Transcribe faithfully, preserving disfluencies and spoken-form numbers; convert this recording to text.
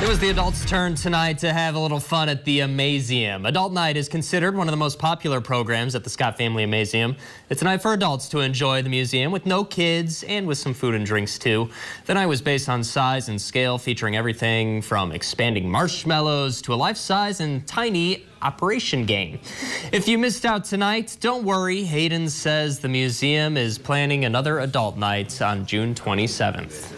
It was the adults' turn tonight to have a little fun at the Amazeum. Adult Night is considered one of the most popular programs at the Scott Family Amazeum. It's a night for adults to enjoy the museum with no kids and with some food and drinks too. The night was based on size and scale, featuring everything from expanding marshmallows to a life-size and tiny operation game. If you missed out tonight, don't worry. Hayden says the museum is planning another adult night on June twenty-seventh.